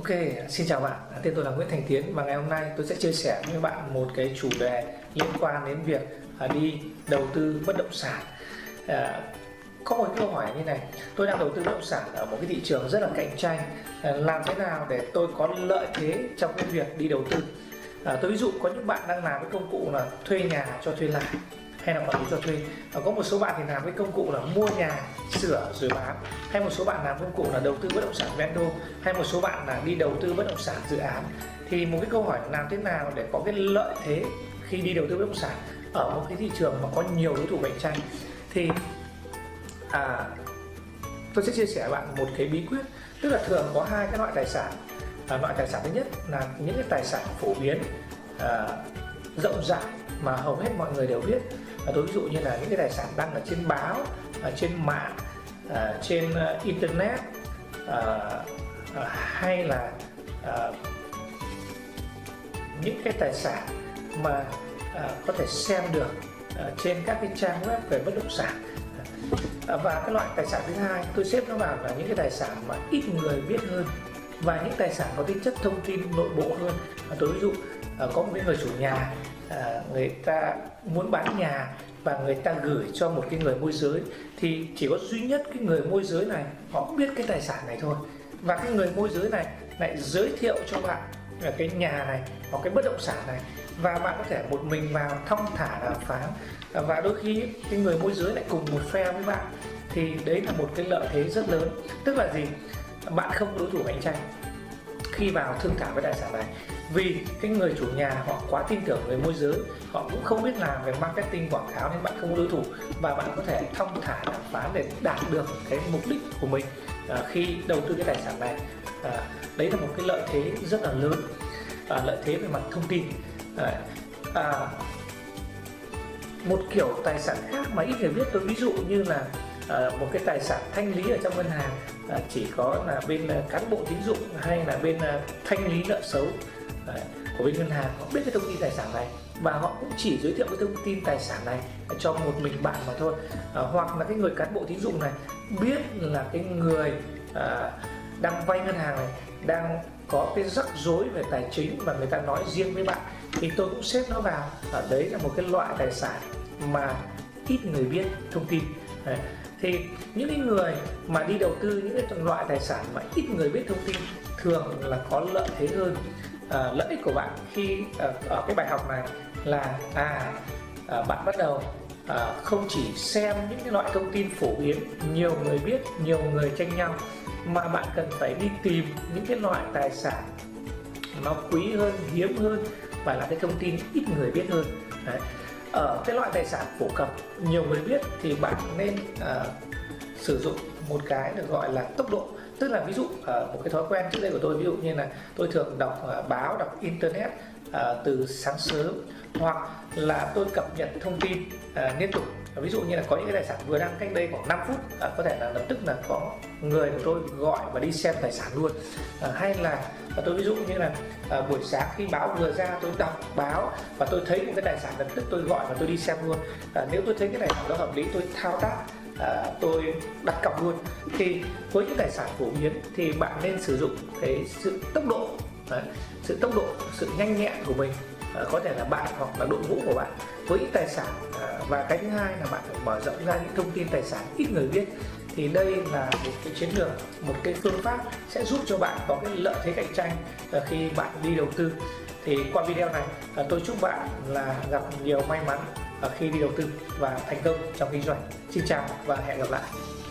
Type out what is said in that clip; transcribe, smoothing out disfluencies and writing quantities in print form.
Ok, xin chào bạn, tên tôi là Nguyễn Thành Tiến và ngày hôm nay tôi sẽ chia sẻ với bạn một cái chủ đề liên quan đến việc đi đầu tư bất động sản. Có một câu hỏi như này: tôi đang đầu tư bất động sản ở một cái thị trường rất là cạnh tranh, làm thế nào để tôi có lợi thế trong cái việc đi đầu tư? Tôi ví dụ có những bạn đang làm với công cụ là thuê nhà cho thuê lại hay là quản lý cho thuê. Có một số bạn thì làm với công cụ là mua nhà, sửa rồi bán, hay một số bạn làm công cụ là đầu tư bất động sản ven đô, hay một số bạn là đi đầu tư bất động sản dự án. Thì một cái câu hỏi là làm thế nào để có cái lợi thế khi đi đầu tư bất động sản ở một cái thị trường mà có nhiều đối thủ cạnh tranh? Thì tôi sẽ chia sẻ với bạn một cái bí quyết. Tức là thường có hai cái loại tài sản. Loại tài sản thứ nhất là những cái tài sản phổ biến, rộng rãi mà hầu hết mọi người đều biết. Tôi ví dụ như là những cái tài sản đăng ở trên báo, trên mạng, trên internet, hay là những cái tài sản mà có thể xem được trên các cái trang web về bất động sản. Và cái loại tài sản thứ hai tôi xếp nó vào là những cái tài sản mà ít người biết hơn và những tài sản có tính chất thông tin nội bộ hơn. Tôi ví dụ có một cái người chủ nhà, người ta muốn bán nhà và người ta gửi cho một cái người môi giới, thì chỉ có duy nhất cái người môi giới này họ biết cái tài sản này thôi, và cái người môi giới này lại giới thiệu cho bạn cái nhà này hoặc cái bất động sản này, và bạn có thể một mình vào thong thả đàm phán, và đôi khi cái người môi giới lại cùng một phe với bạn. Thì đấy là một cái lợi thế rất lớn. Tức là gì? Bạn không có đối thủ cạnh tranh khi vào thương thảo với tài sản này, vì cái người chủ nhà họ quá tin tưởng người môi giới, họ cũng không biết làm về marketing quảng cáo, nên bạn không có đối thủ và bạn có thể thong thả đàm phán để đạt được cái mục đích của mình khi đầu tư cái tài sản này. Đấy là một cái lợi thế rất là lớn, lợi thế về mặt thông tin. Một kiểu tài sản khác mà ít người biết, tôi ví dụ như là một cái tài sản thanh lý ở trong ngân hàng, chỉ có là bên cán bộ tín dụng hay là bên thanh lý nợ xấu của bên ngân hàng họ biết cái thông tin tài sản này, và họ cũng chỉ giới thiệu cái thông tin tài sản này cho một mình bạn mà thôi. Hoặc là cái người cán bộ tín dụng này biết là cái người đang vay ngân hàng này đang có cái rắc rối về tài chính và người ta nói riêng với bạn, thì tôi cũng xếp nó vào. Đấy là một cái loại tài sản mà ít người biết thông tin. Thì những cái người mà đi đầu tư những cái loại tài sản mà ít người biết thông tin thường là có lợi thế hơn. Lợi ích của bạn khi ở cái bài học này là bạn bắt đầu không chỉ xem những cái loại thông tin phổ biến, nhiều người biết, nhiều người tranh nhau, mà bạn cần phải đi tìm những cái loại tài sản nó quý hơn, hiếm hơn và là cái thông tin ít người biết hơn. Đấy. Ở cái loại tài sản phổ cập nhiều người biết thì bạn nên sử dụng một cái được gọi là tốc độ. Tức là ví dụ một cái thói quen trước đây của tôi, ví dụ như là tôi thường đọc báo, đọc internet từ sáng sớm, hoặc là tôi cập nhật thông tin liên tục. Ví dụ như là có những cái tài sản vừa đăng cách đây khoảng 5 phút, có thể là lập tức là có người của tôi gọi và đi xem tài sản luôn. Hay là tôi ví dụ như là buổi sáng khi báo vừa ra tôi đọc báo và tôi thấy một cái tài sản, lập tức tôi gọi và tôi đi xem luôn. Nếu tôi thấy cái này nó hợp lý, tôi thao tác, tôi đặt cọc luôn. Thì với những tài sản phổ biến thì bạn nên sử dụng cái sự tốc độ, sự nhanh nhẹn của mình, có thể là bạn hoặc là đội ngũ của bạn với những tài sản. Và cái thứ hai là bạn phải mở rộng ra những thông tin tài sản ít người biết. Thì đây là một cái chiến lược, một cái phương pháp sẽ giúp cho bạn có cái lợi thế cạnh tranh khi bạn đi đầu tư. Thì qua video này tôi chúc bạn là gặp nhiều may mắn khi đi đầu tư và thành công trong kinh doanh. Xin chào và hẹn gặp lại.